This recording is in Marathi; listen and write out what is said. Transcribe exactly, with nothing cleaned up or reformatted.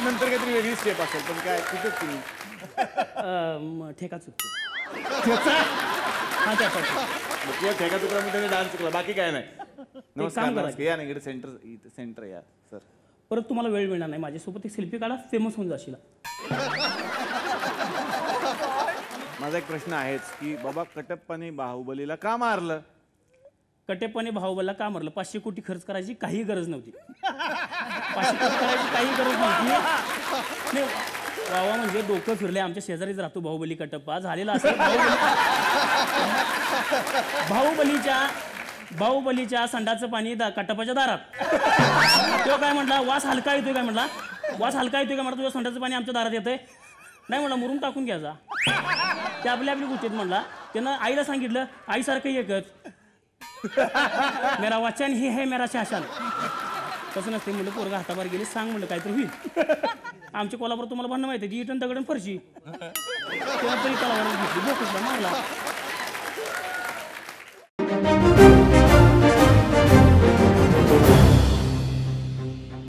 नंतर काहीतरी वेगळी स्टेप असेल पण काय कुठेच तुम्ही ठेका चुकतो हा त्याचा किंवा ठेका तुकडा त्याने डान्स चुकला बाकी काय नाही. नमस्कार काम करा. नमस्कार या ना इकडे सेंटर इथे सेंटर या सर. परत तुम्हाला वेळ मिळणार नाही माझ्यासोबत एक सेल्फी काढा फेमस होऊन जाशील. माझा एक प्रश्न आहेच की बाबा कटप्पाने बाहुबलीला का मारलं? कटेपणे भाऊबला का मारलं? पाचशे कोटी खर्च करायची काही गरज नव्हती. पाचशे कोटी करायची काही गरज नव्हती. नाही वावा म्हणजे डोकं फिरले. आमच्या शेजारीच राहतो बाहुबली कटप्पा झालेला असं बाहुबलीच्या बाहुबलीच्या संडाचं पाणी कटप्पाच्या दारात. तो काय म्हटला वास हलका येतोय काय म्हटला वास हलका येतोय काय म्हटलं तुझ्या संडाचं पाणी आमच्या दारात येतंय. नाही म्हणला मुरुम टाकून घ्यायचा ते आपल्या आपली गोष्टीत म्हणला. त्यानं आईला सांगितलं आईसारखं एकच मेरा वचन ही है मेरा शासन. तसं नसते म्हणलं पोरगा हाताबार गेले सांग म्हणलं काहीतरी होईल. आमच्या कोल्हापूर तुम्हाला म्हणणं माहिती आहे इटन दगडन फरशी तेव्हा तरी त्याला घेतली बोकूसला मारला.